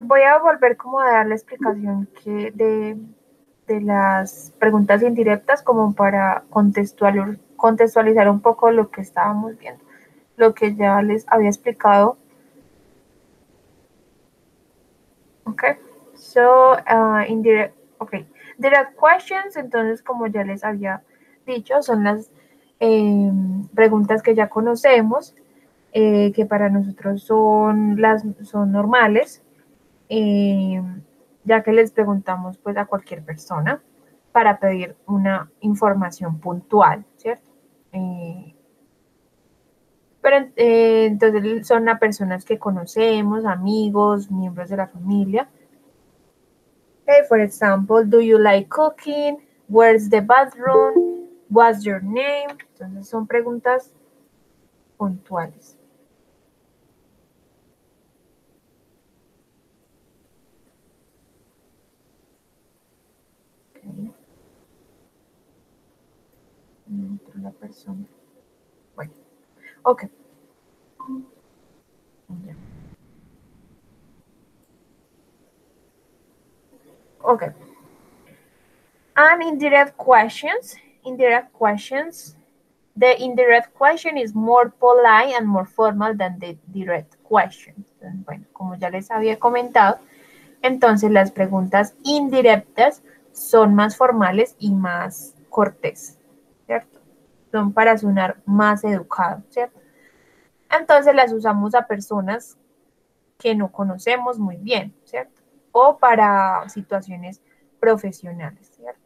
voy a volver como a dar la explicación que de las preguntas indirectas como para contextualizar un poco lo que estábamos viendo, lo que ya les había explicado. Okay, so direct questions, entonces como ya les había dicho, son las preguntas que ya conocemos, que para nosotros son normales, ya que les preguntamos pues a cualquier persona para pedir una información puntual, ¿cierto? Pero entonces son a personas que conocemos, amigos, miembros de la familia. Okay, for example, do you like cooking? Where's the bathroom? What's your name? Entonces son preguntas puntuales. Okay. Dentro la persona. Bueno, ok. Ya. Okay. And indirect questions. Indirect questions. The indirect question is more polite and more formal than the direct question. Entonces, bueno, como ya les había comentado, entonces las preguntas indirectas son más formales y más cortés, ¿cierto? Son para sonar más educado, ¿cierto? Entonces las usamos a personas que no conocemos muy bien, ¿cierto? O para situaciones profesionales, ¿cierto?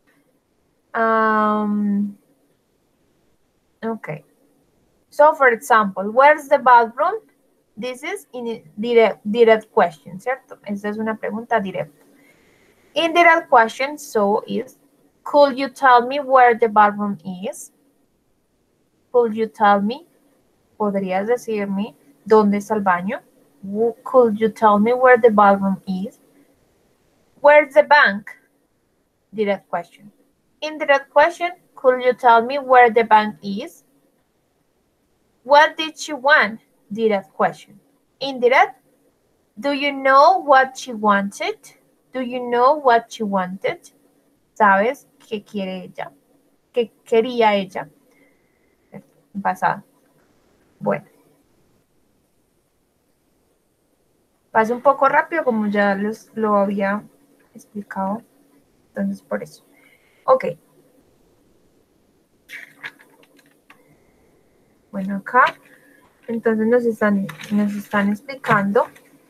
Okay. So, for example, where's the bathroom? This is in direct question, ¿cierto? Esta es una pregunta directa. Indirect question, so is, could you tell me where the bathroom is? Could you tell me? ¿Podrías decirme dónde está el baño? Could you tell me where the bathroom is? Where's the bank? Direct question. Indirect question, could you tell me where the bank is? What did she want? Direct question. Indirect, do you know what she wanted? Do you know what she wanted? ¿Sabes qué quiere ella? ¿Qué quería ella? Pasado. Bueno. Pasa un poco rápido como ya les lo había explicado. Entonces, por eso. Ok. Bueno, acá. Entonces nos están explicando.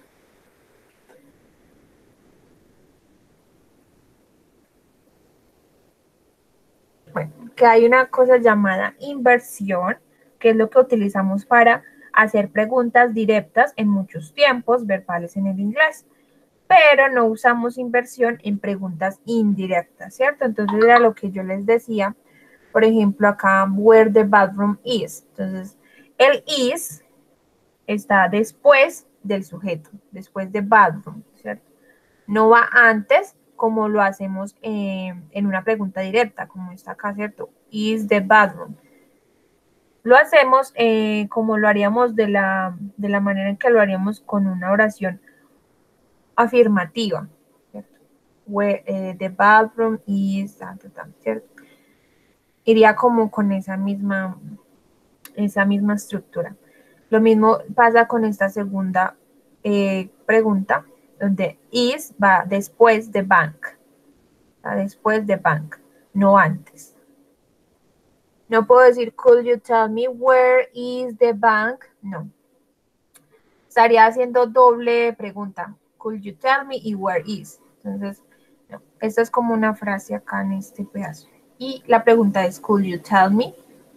Bueno, que hay una cosa llamada inversión, que es lo que utilizamos para hacer preguntas directas en muchos tiempos verbales en el inglés, pero no usamos inversión en preguntas indirectas, ¿cierto? Entonces era lo que yo les decía, por ejemplo, acá, where the bathroom is. Entonces, el is está después del sujeto, después de bathroom, ¿cierto? No va antes como lo hacemos en una pregunta directa, como está acá, ¿cierto? Is the bathroom. Lo hacemos como lo haríamos de la manera en que lo haríamos con una oración afirmativa, ¿cierto? Where, the bathroom is, ¿cierto? Iría como con esa misma estructura. Lo mismo pasa con esta segunda pregunta, donde is va después de bank. Va después de bank, no antes. No puedo decir, could you tell me where is the bank? No. Estaría haciendo doble pregunta. Could you tell me y where is? Entonces, no. Esta es como una frase acá en este pedazo. Y la pregunta es, could you tell me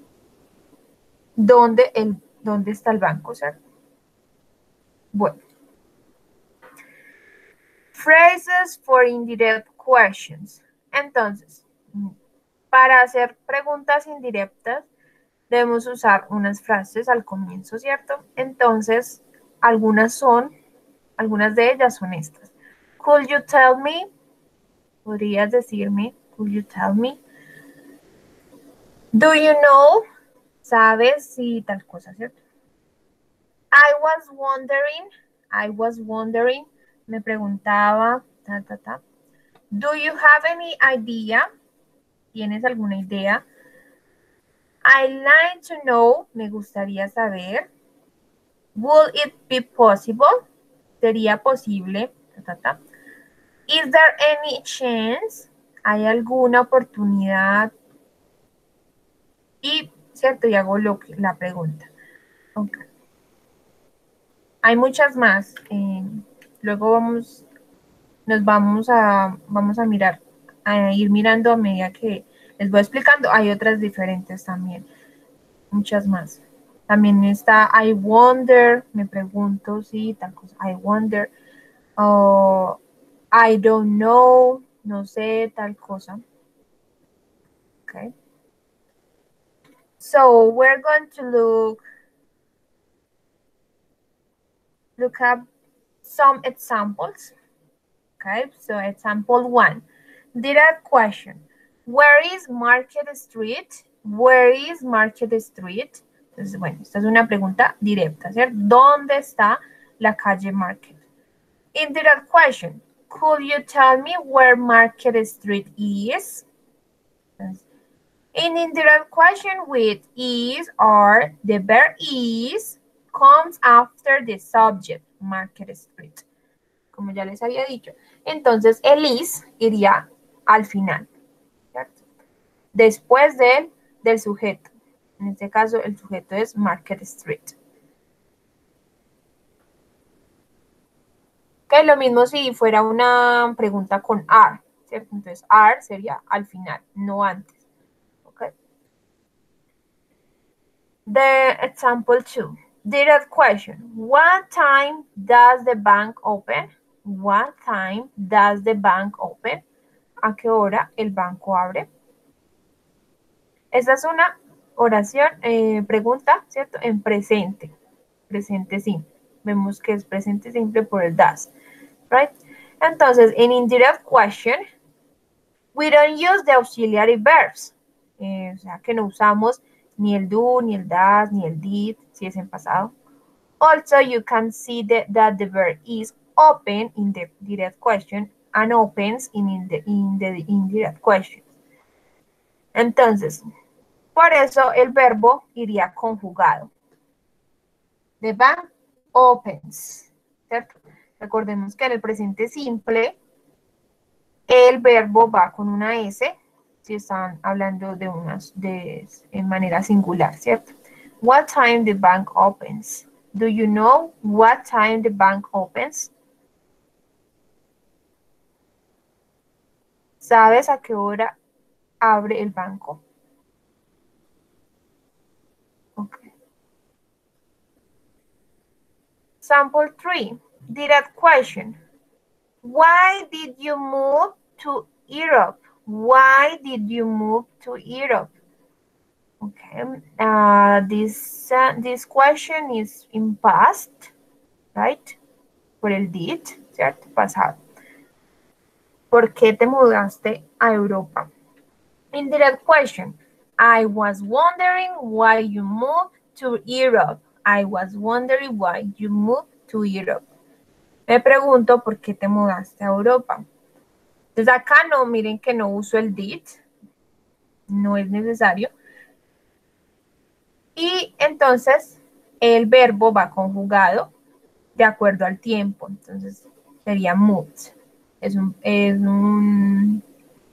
dónde está el banco, ¿cierto? Bueno. Phrases for indirect questions. Entonces, para hacer preguntas indirectas, debemos usar unas frases al comienzo, ¿cierto? Entonces, algunas de ellas son estas. Could you tell me? ¿Podrías decirme? Could you tell me? Do you know? ¿Sabes si tal cosa, cierto? I was wondering. me preguntaba, do you have any idea? ¿Tienes alguna idea? I'd like to know, me gustaría saber. Would it be possible? ¿Sería posible? Is there any chance? ¿Hay alguna oportunidad? Y, ¿cierto? Y hago la pregunta. Okay. Hay muchas más. Luego vamos a mirar, a ir mirando a medida que les voy explicando. Hay otras diferentes también, muchas más. También está I wonder, me pregunto, sí, tal cosa. I wonder. I don't know, no sé, tal cosa. Okay. So we're going to look up some examples. Okay, so example 1. Direct question. Where is Market Street? Where is Market Street? Entonces, bueno, esta es una pregunta directa, ¿cierto? ¿Dónde está la calle Market? Indirect question. Could you tell me where Market Street is? Entonces, in indirect question with is or the verb is comes after the subject, Market Street. Como ya les había dicho. Entonces, el is iría al final, ¿cierto? Después del sujeto. En este caso, el sujeto es Market Street. Ok, lo mismo si fuera una pregunta con are, ¿cierto? Entonces, are sería al final, no antes. Ok. The example 2. Direct question. What time does the bank open? What time does the bank open? ¿A qué hora el banco abre? Esta es una oración, pregunta, ¿cierto? En presente. Presente simple. Vemos que es presente simple por el does. Right? Entonces, en indirect question, we don't use the auxiliary verbs. O sea, que no usamos ni el do, ni el does, ni el did, si es en pasado. Also, you can see that the verb is open in the direct question and opens in the indirect question. Entonces, por eso el verbo iría conjugado. The bank opens, ¿cierto? Recordemos que en el presente simple el verbo va con una S si están hablando en manera singular, ¿cierto? What time the bank opens? Do you know what time the bank opens? ¿Sabes a qué hora abre el banco? Okay. Sample 3. Direct question. Why did you move to Europe? Why did you move to Europe? Okay. This question is in past, right? Por el did, ¿cierto? Pasado. ¿Por qué te mudaste a Europa? Indirect question. I was wondering why you moved to Europe. I was wondering why you moved to Europe. Me pregunto por qué te mudaste a Europa. Entonces acá no, miren que no uso el did. No es necesario. Y entonces el verbo va conjugado de acuerdo al tiempo. Entonces sería moved. Es un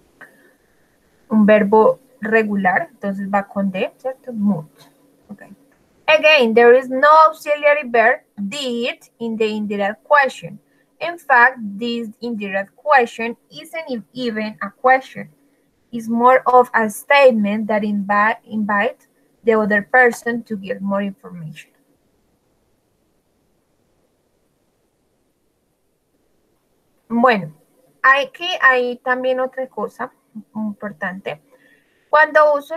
verbo regular. Entonces va con de, ¿cierto? Moved. Okay. Again, there is no auxiliary verb did in the indirect question. In fact, this indirect question isn't even a question. It's more of a statement that invite the other person to give more information. Bueno, aquí hay también otra cosa importante. Cuando uso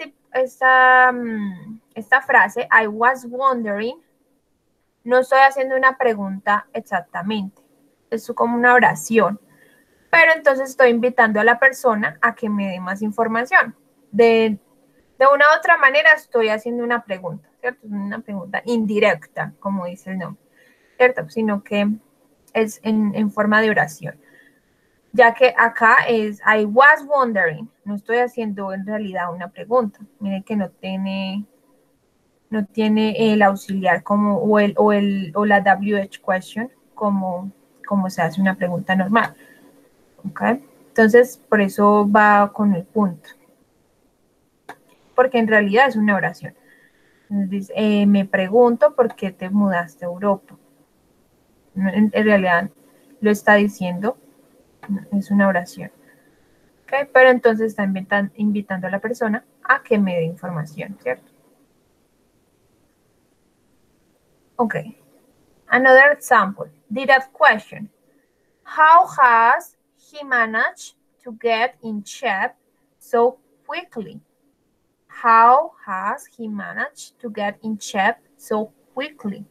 esta frase, I was wondering, no estoy haciendo una pregunta exactamente. Es como una oración. Pero entonces estoy invitando a la persona a que me dé más información. De una u otra manera estoy haciendo una pregunta, ¿cierto? Una pregunta indirecta, como dice el nombre, ¿cierto? Sino que es en forma de oración. Ya que acá es I was wondering. No estoy haciendo en realidad una pregunta. Miren que no tiene el auxiliar como o la WH question como se hace una pregunta normal. ¿Okay? Entonces, por eso va con el punto. Porque en realidad es una oración. Entonces, me pregunto por qué te mudaste a Europa. En realidad lo está diciendo, es una oración. ¿Okay? Pero entonces está invitando a la persona a que me dé información, ¿cierto? Ok. Another example. Direct question. How has he managed to get in shape so quickly? How has he managed to get in shape so quickly?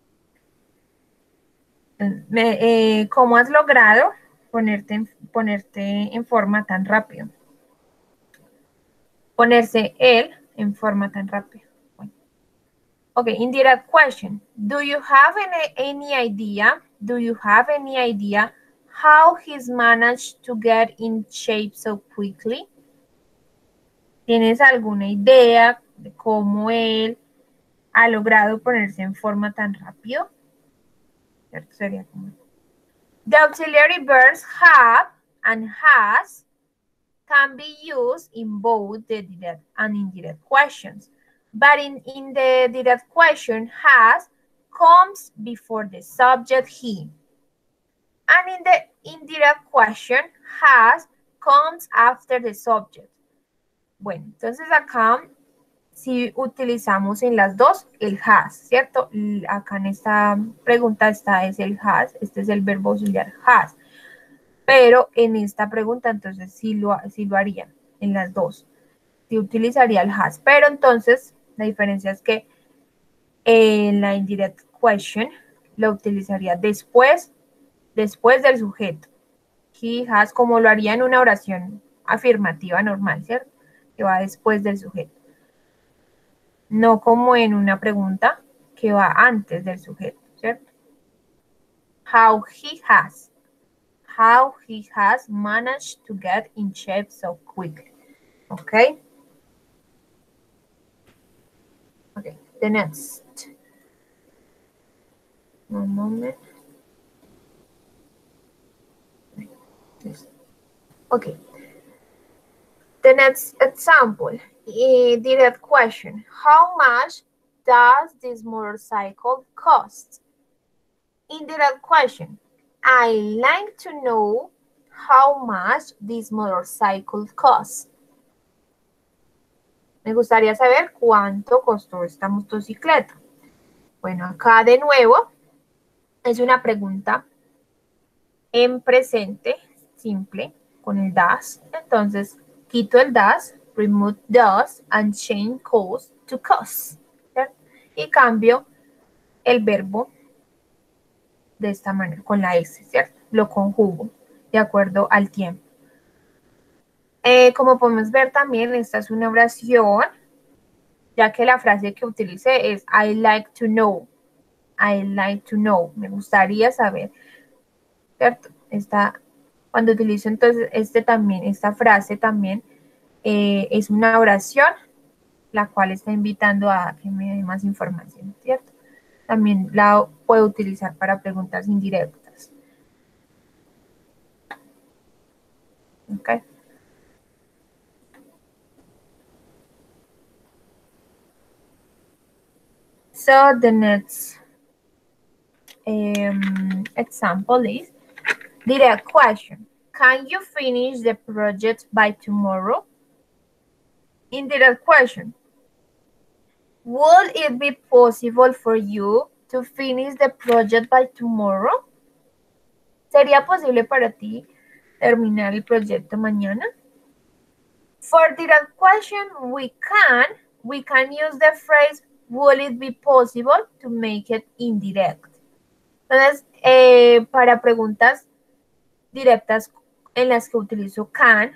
¿Cómo has logrado ponerte en forma tan rápido? Ponerse él en forma tan rápida. Bueno. Okay, indirect question. Do you have any idea? Do you have any idea how he's managed to get in shape so quickly? ¿Tienes alguna idea de cómo él ha logrado ponerse en forma tan rápido? ¿Cierto? Sería como... The auxiliary verbs have and has can be used in both the direct and indirect questions. But in the direct question, has comes before the subject he. And in the indirect question, has comes after the subject. Bueno, entonces acá si utilizamos en las dos el has, ¿cierto? Acá en esta pregunta es el has, este es el verbo auxiliar has. Pero en esta pregunta entonces sí lo haría en las dos. Sí utilizaría el has. Pero entonces la diferencia es que en la indirect question lo utilizaría después del sujeto. He has, como lo haría en una oración afirmativa normal, ¿cierto? Que va después del sujeto. No como en una pregunta que va antes del sujeto, ¿cierto? How he has managed to get in shape so quickly. Okay? Okay, the next. One moment. Okay. The next example, direct question. How much does this motorcycle cost? Indirect question. I like to know how much this motorcycle costs. Me gustaría saber cuánto costó esta motocicleta. Bueno, acá de nuevo es una pregunta en presente simple con el does. Entonces, quito el does, remove does, and change cost to cost. ¿Cierto? Y cambio el verbo de esta manera, con la S, ¿cierto? Lo conjugo de acuerdo al tiempo. Como podemos ver también, esta es una oración, ya que la frase que utilicé es I like to know. I like to know. Me gustaría saber. ¿Cierto? Cuando utilizo entonces esta frase también es una oración, la cual está invitando a que me dé más información, ¿cierto? También la puedo utilizar para preguntas indirectas. Okay. So the next example is direct question. Can you finish the project by tomorrow? Indirect question. Will it be possible for you to finish the project by tomorrow? ¿Sería posible para ti terminar el proyecto mañana? For direct question, we can use the phrase, will it be possible, to make it indirect. Entonces, para preguntas directas en las que utilizo can,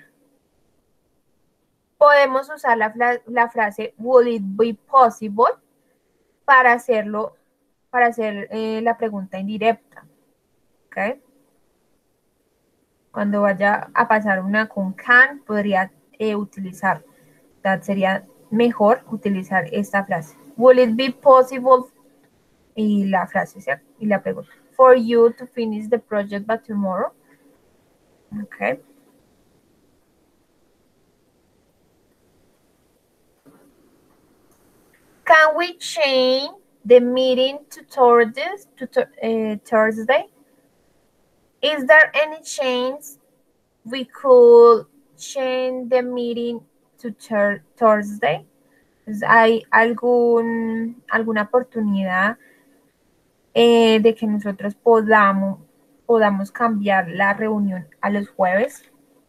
podemos usar la frase, will it be possible, para hacer la pregunta indirecta. ¿ok? Cuando vaya a pasar una con can, podría utilizar, that sería mejor utilizar esta frase. Will it be possible? Y la frase, ¿cierto? Y la pregunta. For you to finish the project by tomorrow. Okay. Can we change the meeting to Thursday? Is there any chance we could change the meeting to Thursday? ¿Hay alguna oportunidad de que nosotros podamos cambiar la reunión a los jueves?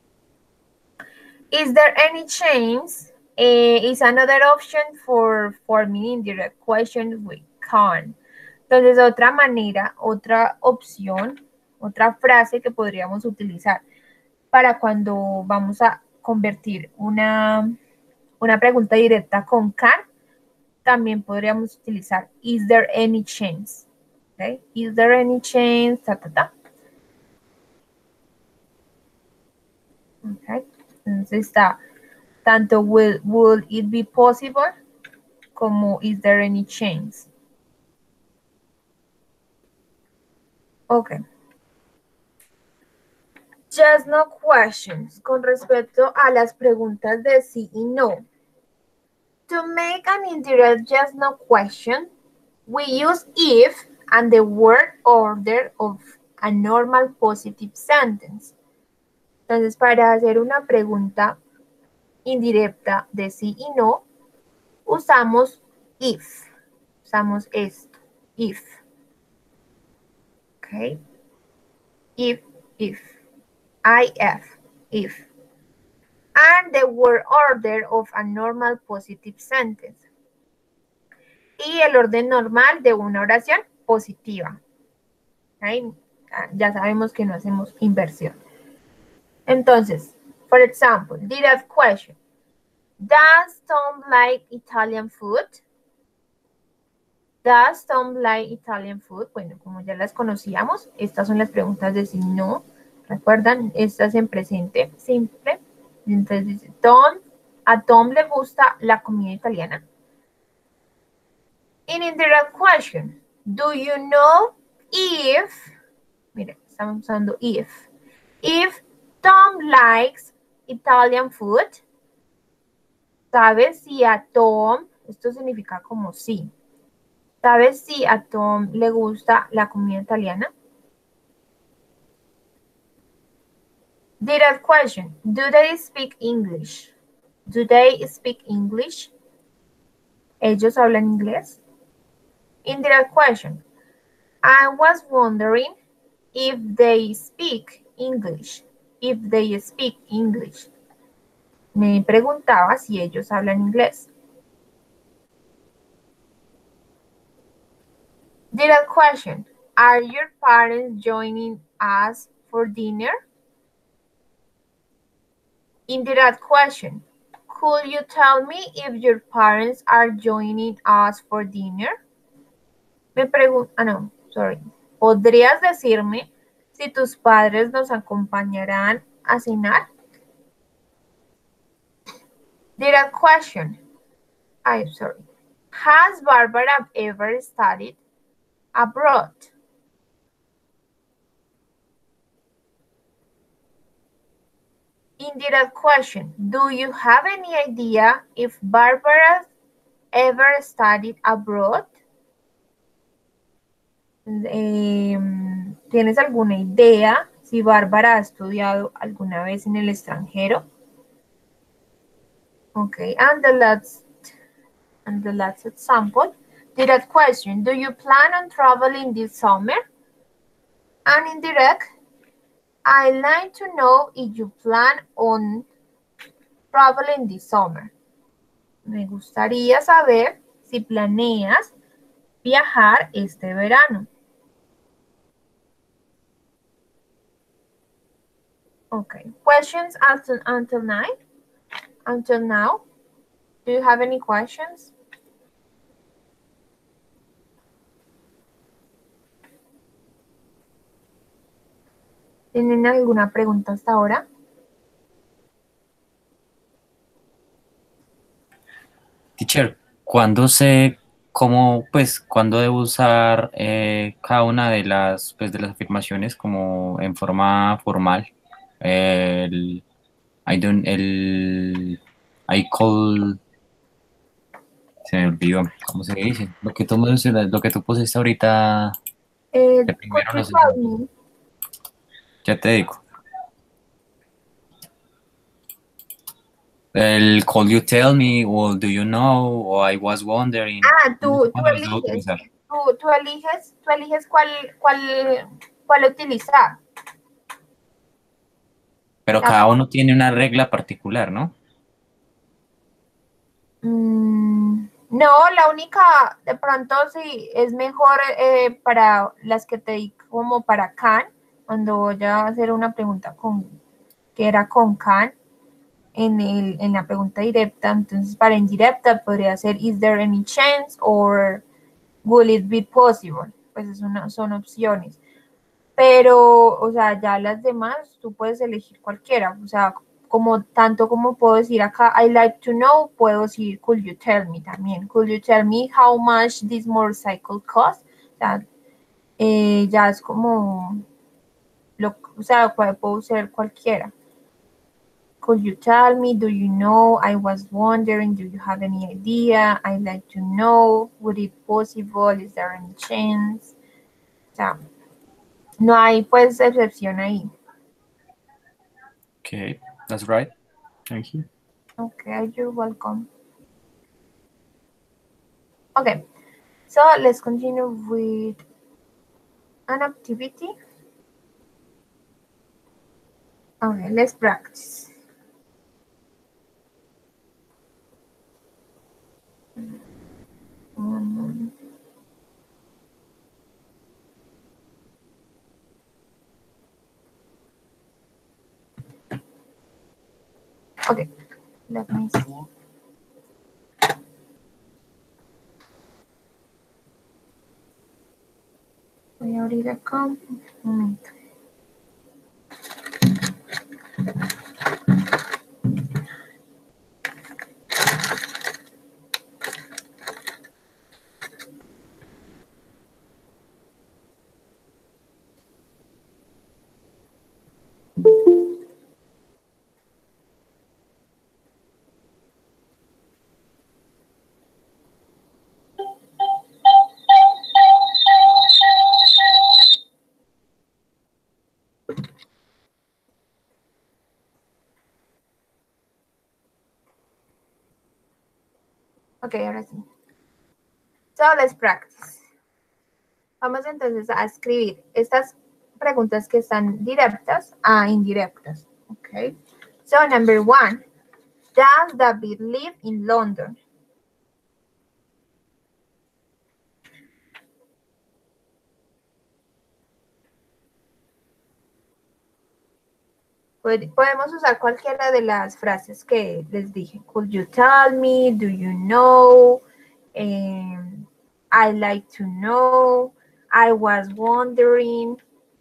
Is there any chance? Is another option for forming indirect questions with can. Entonces, otra manera, otra opción, otra frase que podríamos utilizar para cuando vamos a convertir una pregunta directa con can, también podríamos utilizar is there any chance. Okay? Is there any chance? Ta, ta, ta. Okay. Entonces está tanto will it be possible como is there any chance. Ok. Just no questions con respecto a las preguntas de sí y no. To make an indirect just no question, we use if and the word order of a normal positive sentence. Entonces, para hacer una pregunta indirecta de sí y no, usamos if. Usamos esto, if. Ok. If. If. And the word order of a normal positive sentence. Y el orden normal de una oración positiva. ¿Okay? Ya sabemos que no hacemos inversión. Entonces, for example, direct question. Does Tom like Italian food? Does Tom like Italian food? Bueno, como ya las conocíamos, estas son las preguntas de sí no. ¿Recuerdan? Estas en presente simple. Entonces dice, a Tom le gusta la comida italiana. In indirect question, do you know if, mire, estamos usando if Tom likes Italian food? ¿Sabes si a Tom, esto significa como sí, ¿sabes si a Tom le gusta la comida italiana? Direct question, do they speak English? Do they speak English? ¿Ellos hablan inglés? Indirect question, I was wondering if they speak English. If they speak English. Me preguntaba si ellos hablan inglés. Direct question. Are your parents joining us for dinner? Indirect question. Could you tell me if your parents are joining us for dinner? Me pregunta, no, sorry. ¿Podrías decirme si tus padres nos acompañarán a cenar? Direct question. I'm sorry. Has Barbara ever studied abroad? Indirect question. Do you have any idea if Barbara ever studied abroad? ¿Tienes alguna idea si Bárbara ha estudiado alguna vez en el extranjero? Okay, and the last example, direct question, do you plan on traveling this summer? And indirect, I'd like to know if you plan on traveling this summer. Me gustaría saber si planeas viajar este verano. Okay, questions until now? Do you have any questions? ¿Tienen alguna pregunta hasta ahora? Teacher, ¿cuándo sé cómo, pues, cuándo debo usar cada una de las afirmaciones como en forma formal? El, I don't, I call, se me olvidó, ¿cómo se dice? Lo que tú mencionas, lo que tú pusiste ahorita, que Could primero you los tell usamos. me? Ya te digo. El call you tell me, o do you know, o I was wondering. Ah, No sé tú cuándo los debo eliges, utilizar. tú eliges cuál utilizar. Pero La cada uno tiene una regla particular, ¿no? No, la única, de pronto sí, es mejor para las que te di como para Can, cuando voy a hacer una pregunta que era con Can, en la pregunta directa, entonces para indirecta podría ser is there any chance or will it be possible, pues son opciones. Pero, o sea, ya las demás tú puedes elegir cualquiera, o sea, como tanto como puedo decir acá, I like to know, puedo decir, could you tell me también, could you tell me how much this motorcycle cost? O sea, ya es como, o sea, puedo ser cualquiera. Could you tell me? Do you know? I was wondering. Do you have any idea? I'd like to know. Would it possible? Is there any chance? O sea, no hay pues excepción ahí. Okay, that's right. Thank you. Okay, you're welcome. Okay, so let's continue with an activity. Okay, let's practice. Um, okay, let me see. Voy a abrir acá un momento. Okay, ahora sí. So let's practice. Vamos entonces a escribir estas preguntas que están directas a indirectas. Okay. So number one, does David live in London? Podemos usar cualquiera de las frases que les dije. Could you tell me? Do you know? I like to know. I was wondering.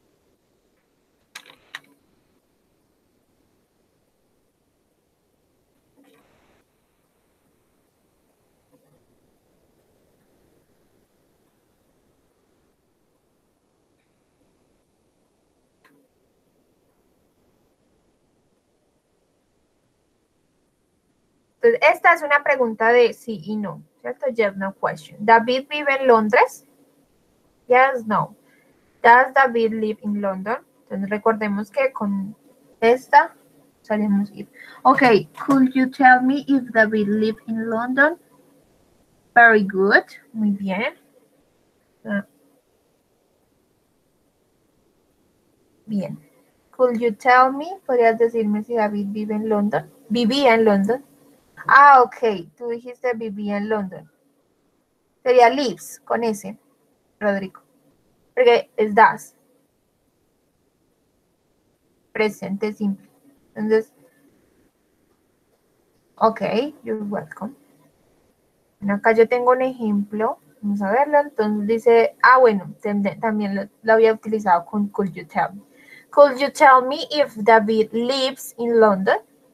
Entonces, esta es una pregunta de sí y no, ¿cierto? Yes, no question. ¿David vive en Londres? Yes, no. Does David live in London? Entonces, recordemos que con esta salimos ir. Ok, could you tell me if David live in London? Very good, muy bien. Bien. Could you tell me? ¿Podrías decirme si David vive en London? Vivía en London. Ah, ok. Tú dijiste vivía en London. Sería lives con ese, Rodrigo. Porque es das. Presente simple. Entonces, ok, you're welcome. Bueno, acá yo tengo un ejemplo. Vamos a verlo. Entonces dice, bueno, también lo había utilizado con could you tell me. Could you tell me if David lives in London?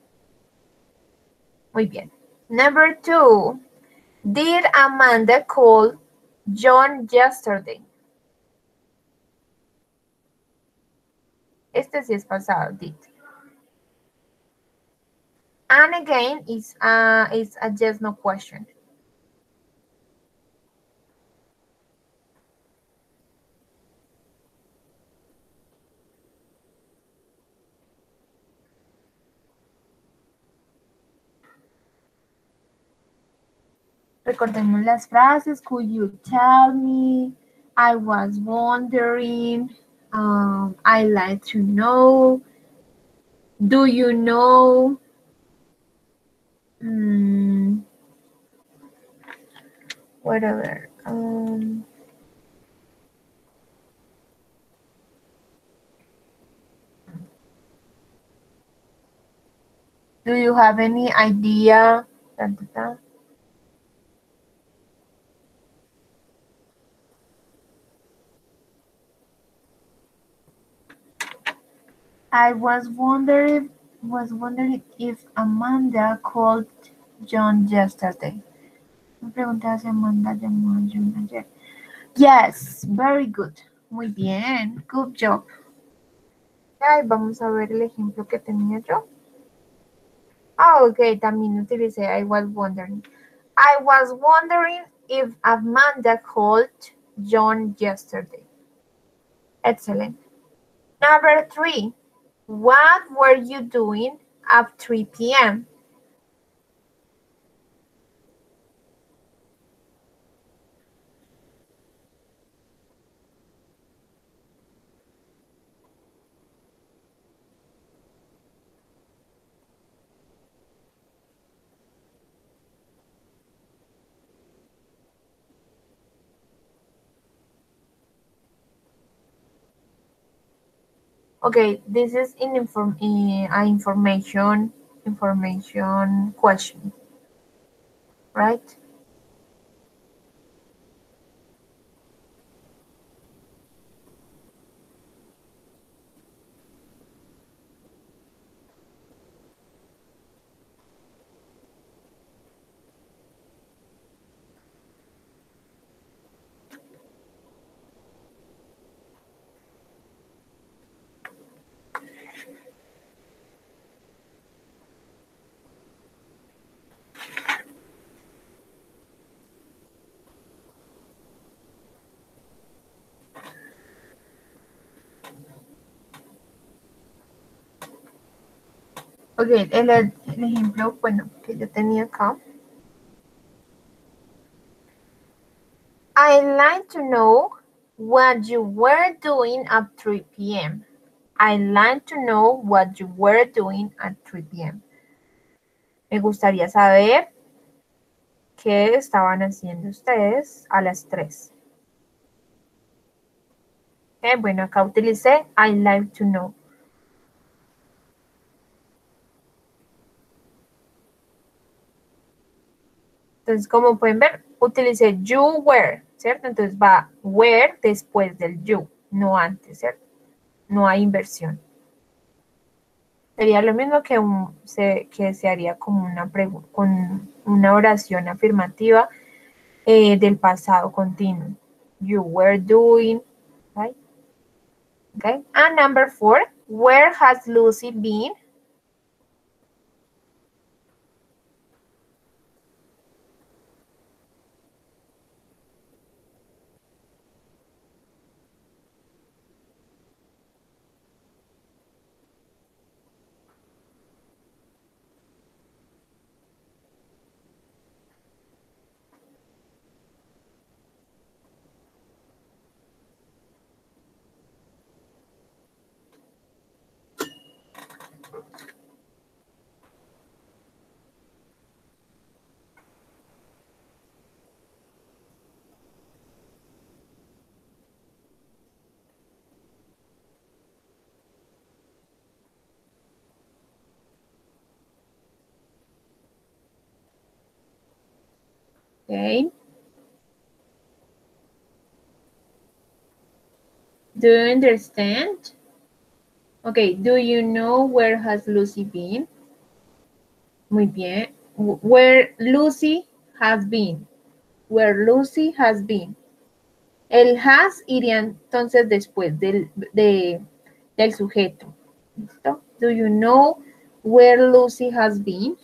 Muy bien. Number 2. Did Amanda call John yesterday? Este sí es pasado, did. And again, is a yes, no question. Recordemos las frases. Could you tell me? I was wondering. I'd like to know. Do you know? Whatever. Do you have any idea? Da, da, da. I was wondering if Amanda called John yesterday. Me preguntaba si Amanda llamó a John ayer. Yes, very good. Muy bien, good job. Ay, vamos a ver el ejemplo que tenía yo. Ah, ok, también utilicé I was wondering. I was wondering if Amanda called John yesterday. Excellent. Number 3. What were you doing at 3 p.m.? Okay, this is an information question, right? Ok, el ejemplo, bueno, que yo tenía acá. I'd like to know what you were doing at 3 p.m. I'd like to know what you were doing at 3 p.m. Me gustaría saber qué estaban haciendo ustedes a las 3. Bueno, acá utilicé I'd like to know. Entonces, como pueden ver, utilicé you were, ¿cierto? Entonces va were después del you, no antes, ¿cierto? No hay inversión. Sería lo mismo que, se haría como con una oración afirmativa del pasado continuo. You were doing, right? Okay. And number 4, where has Lucy been? Okay. Do you understand? Okay, do you know where has Lucy been? Muy bien. Where Lucy has been. Where Lucy has been. El has iría entonces después del sujeto. ¿Listo? Do you know where Lucy has been?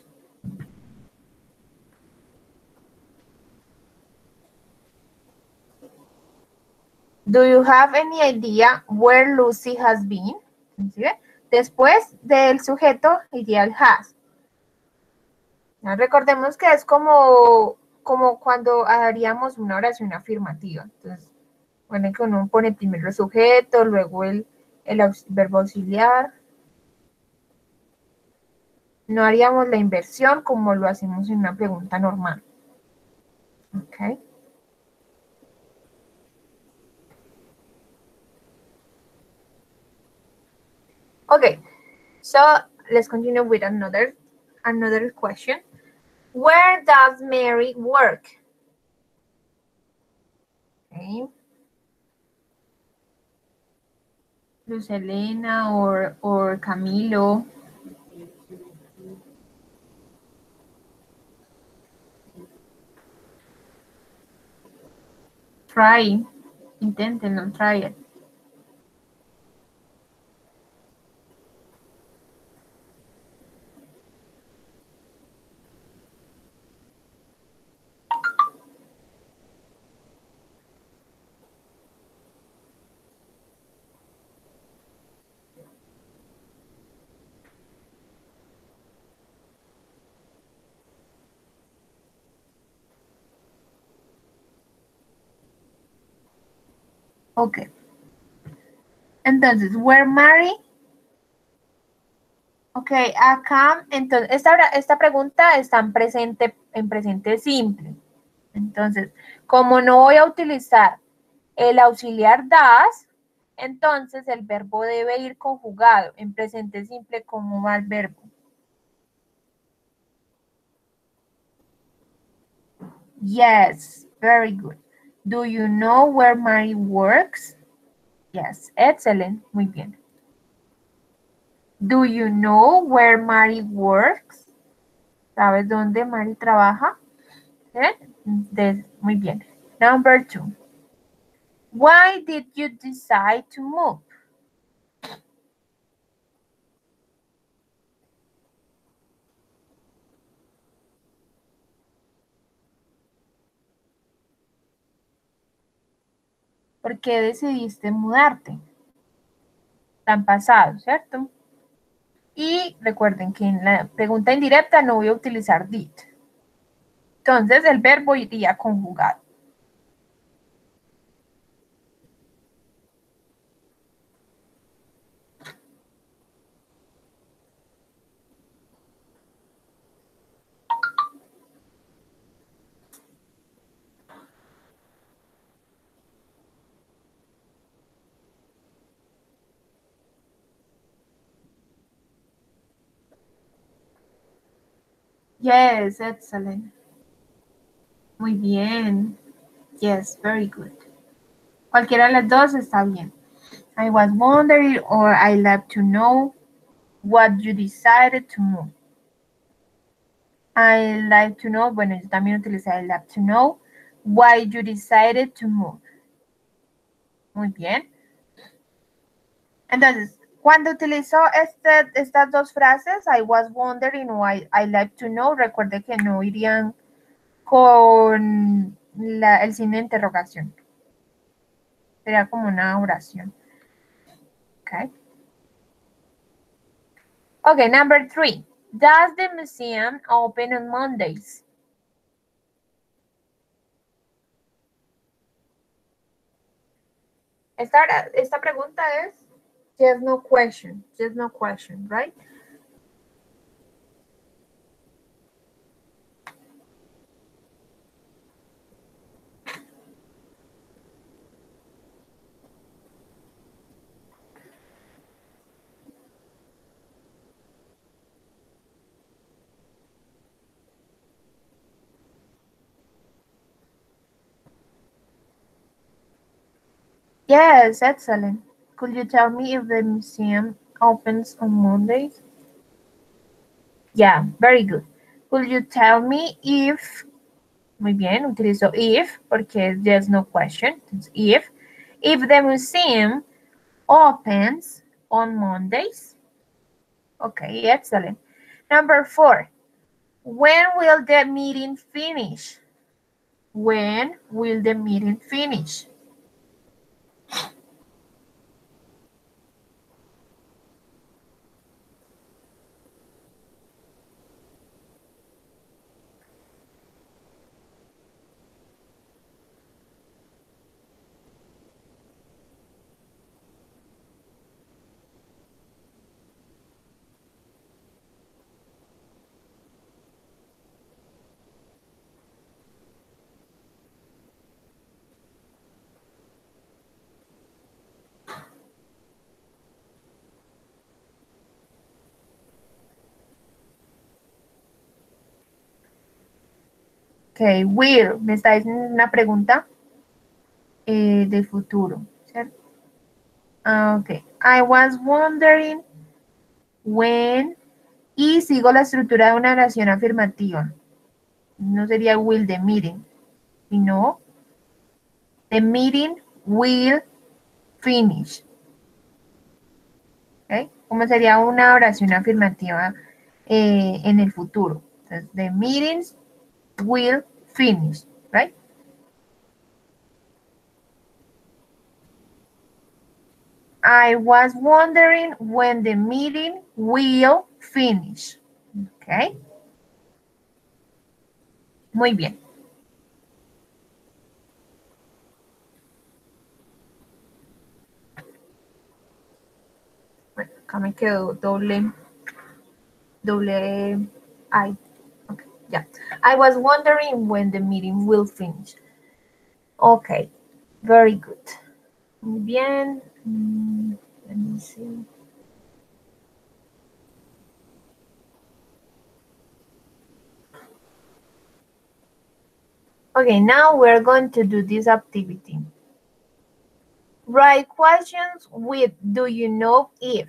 Do you have any idea where Lucy has been? ¿Sí? Después del sujeto iría el has. Ya recordemos que es como cuando haríamos una oración afirmativa. Entonces, bueno, que uno pone primero el sujeto, luego el verbo auxiliar. No haríamos la inversión como lo hacemos en una pregunta normal. Ok. Okay, so let's continue with another question. Where does Mary work? Okay. Luz Elena or Camilo. Try. Inténtenlo, try it. Ok. Entonces, where Mary. Ok, acá, entonces, esta pregunta está en presente simple. Entonces, como no voy a utilizar el auxiliar das, entonces el verbo debe ir conjugado. En presente simple, ¿cómo va el verbo? Yes, very good. Do you know where Mary works? Yes, excellent, muy bien. Do you know where Mary works? ¿Sabes dónde Mary trabaja? Muy bien. Number 2. Why did you decide to move? ¿Por qué decidiste mudarte? Tan pasado, ¿cierto? Y recuerden que en la pregunta indirecta no voy a utilizar did. Entonces el verbo iría conjugado. Yes, excellent. Muy bien. Yes, very good. Cualquiera de las dos está bien. I was wondering or I like to know what you decided to move. I like to know, bueno, yo también utilicé I like to know why you decided to move. Muy bien. Entonces, cuando utilizo estas dos frases, I was wondering o I like to know, recuerde que no irían con el signo de interrogación. Sería como una oración. Okay. Okay, number 3. Does the museum open on Mondays? Esta pregunta es yes, no question. Yes, no question, right? Yes, excellent. Could you tell me if the museum opens on Mondays? Yeah, very good. Could you tell me if, muy bien, utilizo if porque es yes, no question. If the museum opens on Mondays. Okay, excellent. Number 4, when will the meeting finish? When will the meeting finish? Okay, will, me está diciendo una pregunta de futuro, ¿cierto? Ok, I was wondering when, y sigo la estructura de una oración afirmativa. No sería will the meeting, sino the meeting will finish. ¿Okay? ¿Cómo sería una oración afirmativa en el futuro? Entonces, the meetings will finish, right? I was wondering when the meeting will finish. Okay. Muy bien. Bueno, acá me quedó doble I. Okay, yeah. I was wondering when the meeting will finish. Okay, very good. Muy bien. Let me see. Okay, now we're going to do this activity. Write questions with do you know if.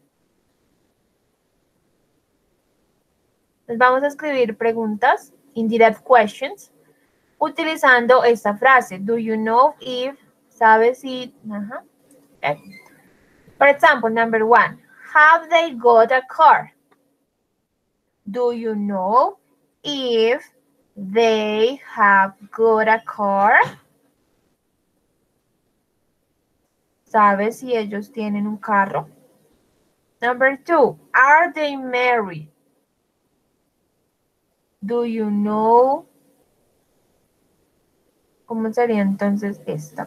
Nos vamos a escribir preguntas, indirect questions, utilizando esta frase. Do you know if, ¿sabes si? Okay. For example, number 1, have they got a car? Do you know if they have got a car? ¿Sabes si ellos tienen un carro? Number 2, are they married? Do you know? ¿Cómo sería entonces esta?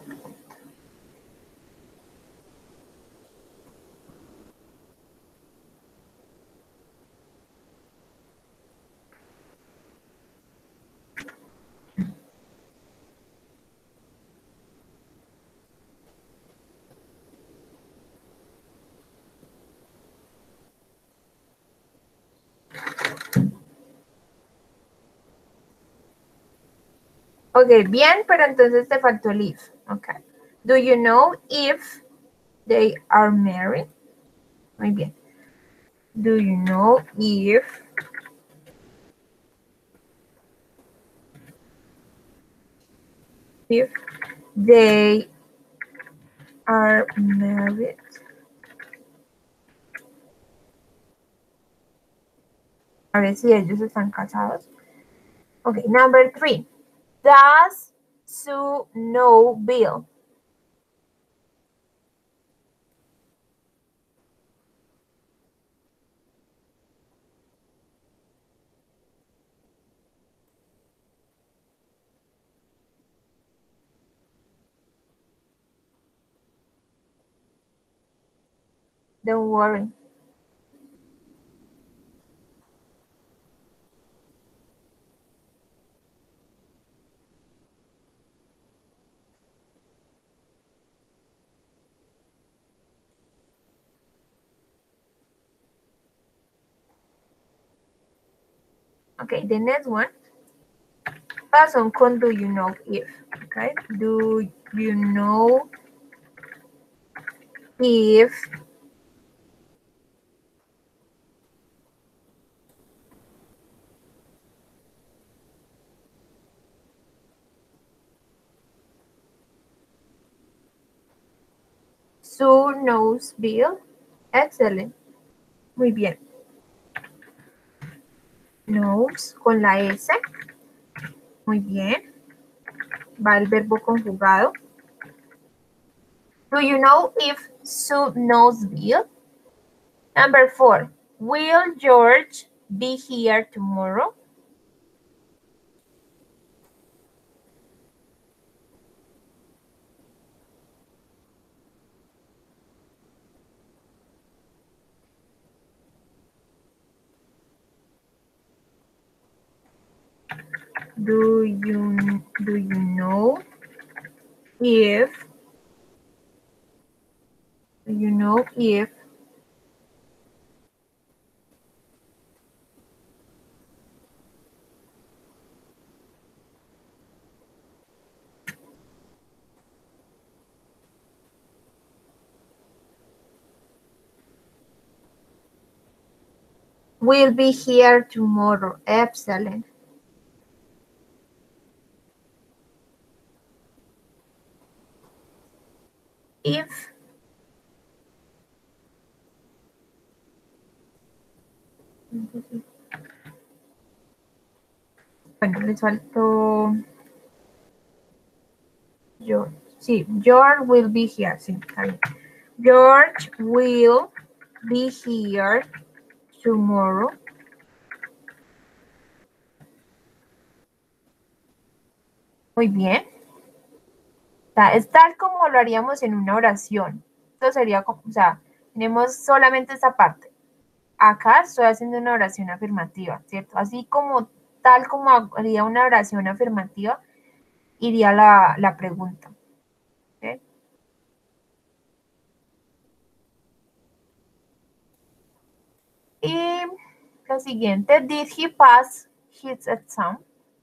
Ok, bien, pero entonces te faltó el if. Ok. Do you know if they are married? Muy bien. Do you know if they are married? A ver si ellos están casados. Ok, number 3. Does Sue know Bill? Don't worry. Okay, the next one. Pasan con do you know if. Okay, do you know if Sue knows Bill. Excellent. Muy bien. Knows con la S. Muy bien. Va el verbo conjugado. Do you know if Sue knows Bill? Number 4. Will George be here tomorrow? Do you know if will be here tomorrow? Excellent. If bueno, les faltó George. Sí, George will be here. Sí, está bien. George will be here tomorrow. Muy bien. Es tal como lo haríamos en una oración. Esto sería como, o sea, tenemos solamente esta parte. Acá estoy haciendo una oración afirmativa, ¿cierto? Así como, tal como haría una oración afirmativa, iría la pregunta. ¿Okay? Y lo siguiente, did he pass his exam?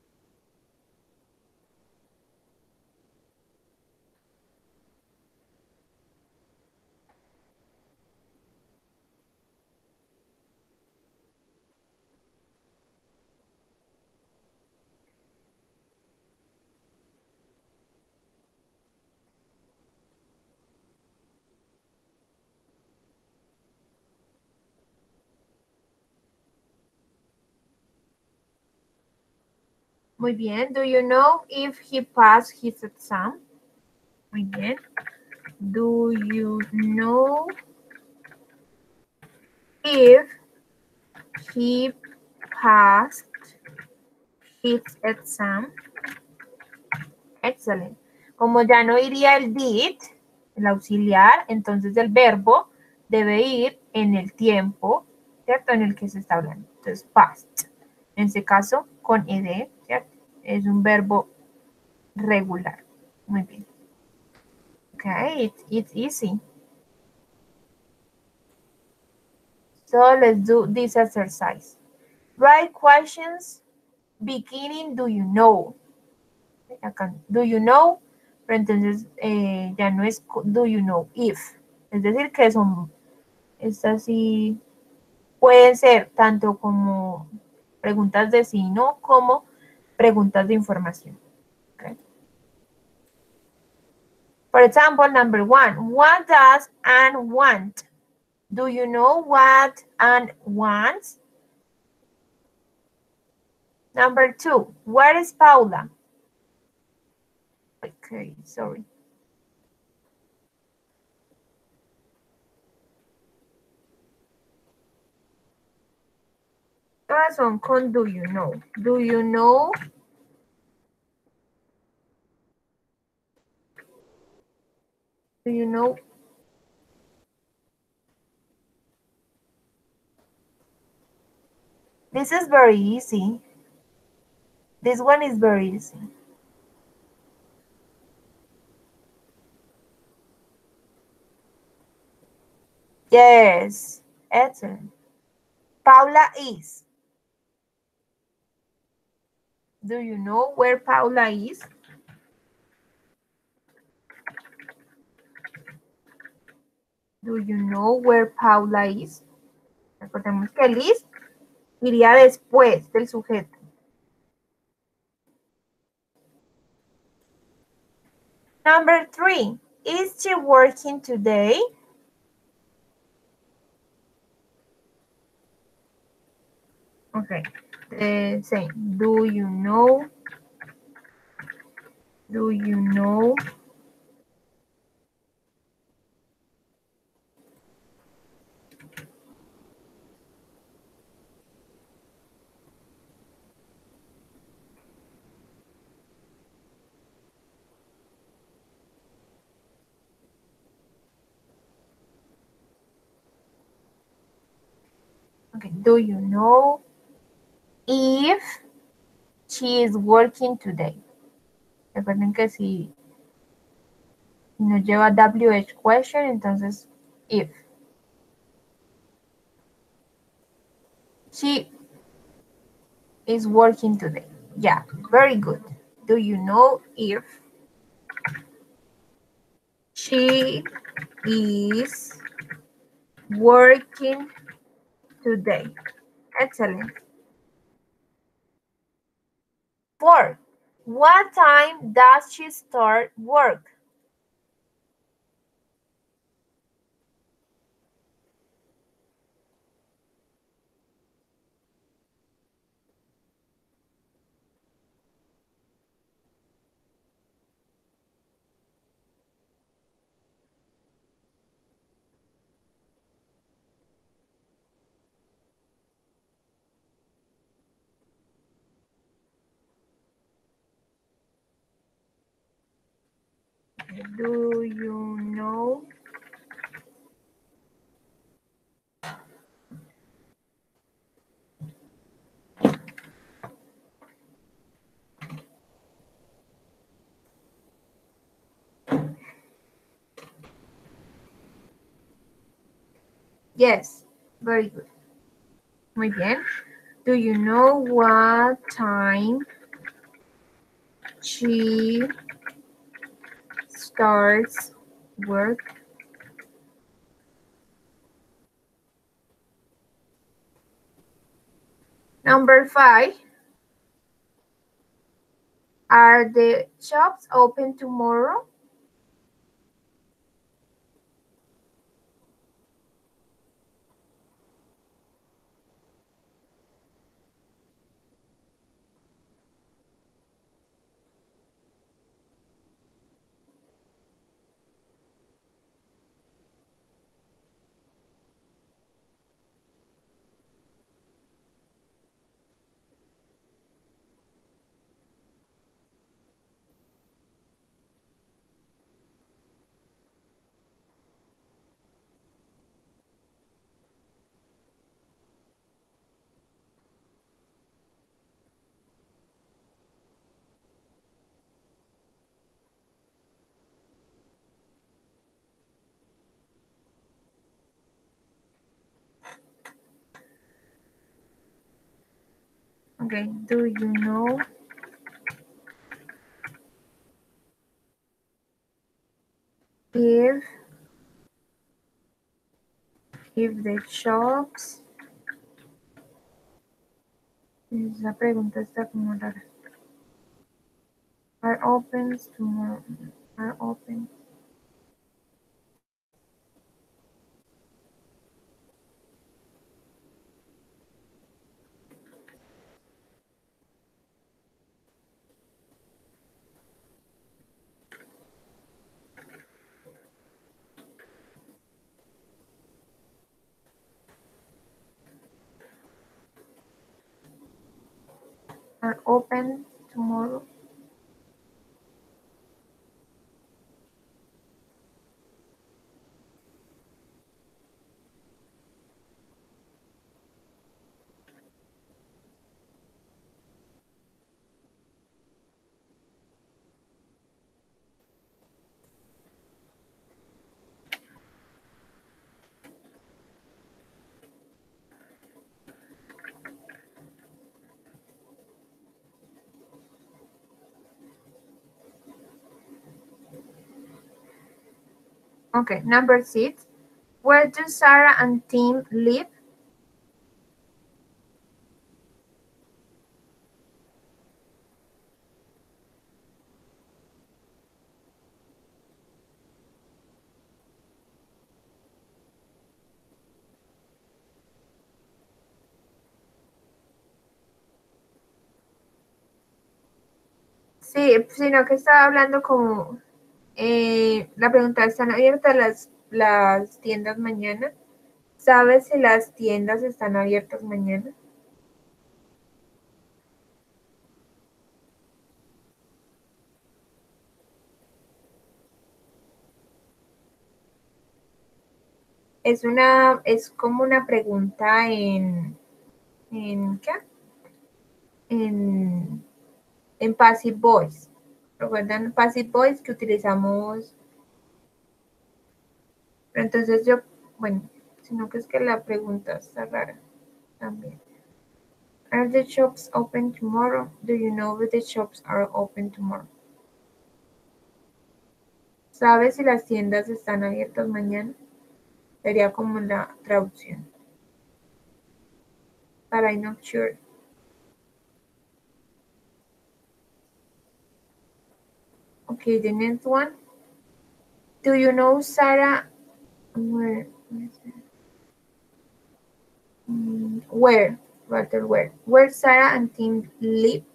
Muy bien. Do you know if he passed his exam? Muy bien. Do you know if he passed his exam? Excellent. Como ya no iría el did, el auxiliar, entonces el verbo debe ir en el tiempo, ¿cierto? En el que se está hablando. Entonces, past. En este caso, con ed, ¿cierto? Es un verbo regular. Muy bien. Okay, it's easy. So let's do this exercise. Write questions beginning do you know. Acá, do you know, pero entonces ya no es do you know if. Es decir, que son, estas sí pueden ser tanto como preguntas de sí y no, como preguntas de información. Okay. For example, number 1, what does Anne want? Do you know what Anne wants? Number 2, where is Paula? Okay, sorry. Todas son con do you know. Do you know? Do you know? This is very easy. This one is very easy. Yes, excellent. Paula is. Do you know where Paula is? Do you know where Paula is? Recordemos que el is iría después del sujeto. Number 3. Is she working today? Okay. The same. Do you know? Do you know? Okay. Do you know if she is working today? Recuerden que si nos lleva WH question, entonces if. She is working today. Yeah, very good. Do you know if she is working today? Excellent. 4. What time does she start work? Do you know? Yes, very good. Muy bien. Do you know what time she starts work? Number 5. Are the shops open tomorrow? Okay, do you know if the shops, esa pregunta está como rara, are open tomorrow, are open. Are open tomorrow. Okay, number 6. Where do Sarah and Tim live? Sí, sino que estaba hablando como, la pregunta, ¿están abiertas las tiendas mañana? ¿Sabes si las tiendas están abiertas mañana? Es como una pregunta ¿qué? En, en Passive Voice. ¿Recuerdan Passive Voice que utilizamos? Pero entonces yo, bueno, sino que es que la pregunta está rara también. Are the shops open tomorrow? Do you know if the shops are open tomorrow? ¿Sabes si las tiendas están abiertas mañana? Sería como la traducción. But I'm not sure. Okay, the next one. Do you know, Sarah, where where Sarah and Tim live?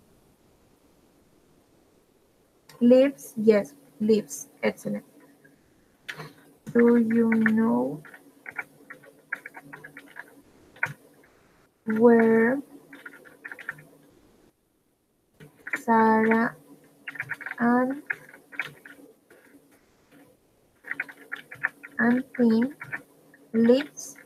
Lives, yes, lives. Excellent. Do you know where Sarah and Tim lives?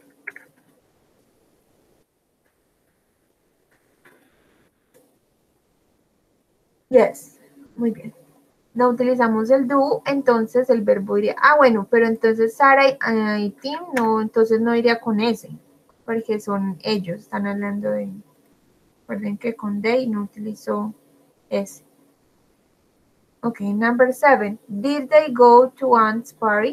Yes, muy bien. No utilizamos el do, entonces el verbo iría. Ah, bueno, pero entonces Sara y Tim no, entonces no iría con ese, porque son ellos, están hablando de. Recuerden que con they no utilizó ese. Okay, number 7. Did they go to Aunt's party?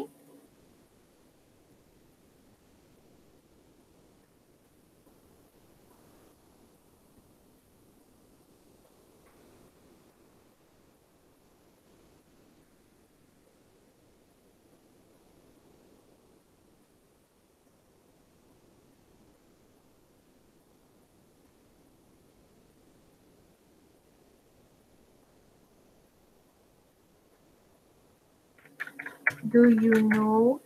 Do you know?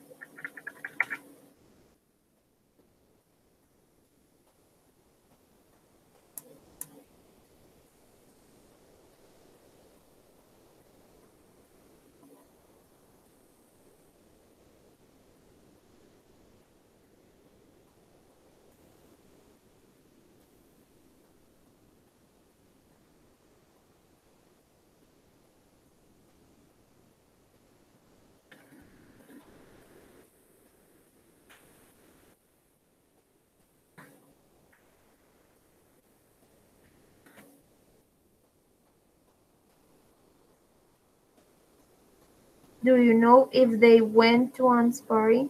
Do you know if they went to Aunt's party?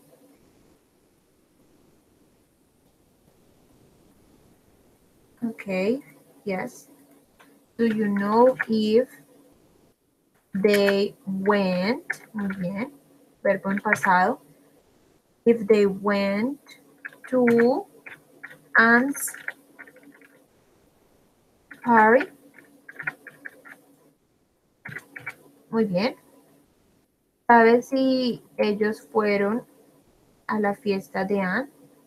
Okay, yes. Do you know if they went? Muy bien. Verbo en pasado. If they went to Aunt's party. Muy bien. ¿Sabes si ellos fueron a la fiesta de Anne?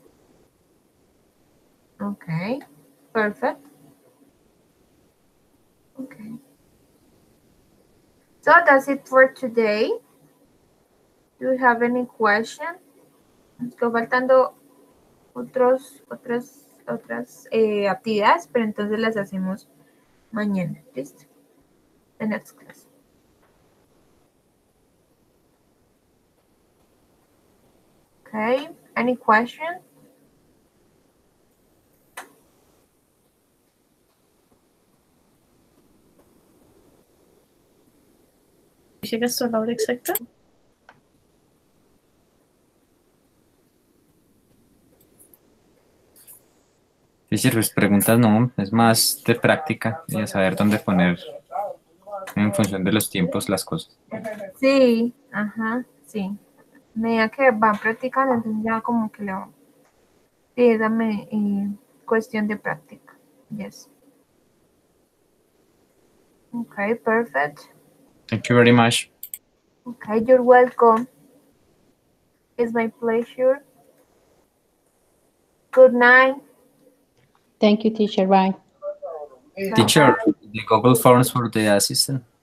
Okay, perfect. Okay. So that's it for today. Do you have any question? Nos quedó faltando otras actividades, pero entonces las hacemos mañana. ¿Listo? The next class. Okay, any question? ¿Llegas a la hora exacta? Sí, pues preguntas no, es más de práctica y de saber dónde poner en función de los tiempos las cosas. Sí, ajá, sí. A medida que van practicando, entonces ya como que lo... Sí, dame cuestión de práctica. Yes. Okay, perfect. Thank you very much. Okay, you're welcome. It's my pleasure. Good night. Thank you, teacher. Bye. Teacher, the Google Forms for the assistant.